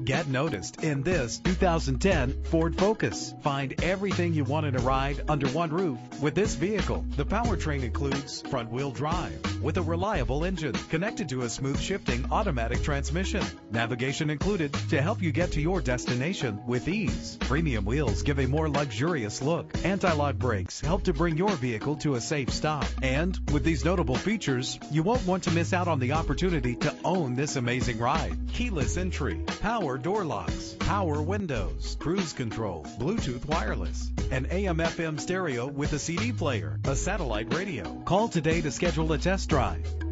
Get noticed in this 2010 Ford Focus. Find everything you want in a ride under one roof with this vehicle. The powertrain includes front-wheel drive with a reliable engine connected to a smooth shifting automatic transmission. Navigation included to help you get to your destination with ease. Premium wheels give a more luxurious look. Anti-lock brakes help to bring your vehicle to a safe stop. And with these notable features, you won't want to miss out on the opportunity to own this amazing ride. Keyless entry, power door locks, power windows, cruise control, Bluetooth wireless, an AM/FM stereo with a CD player, a satellite radio. Call today to schedule a test drive.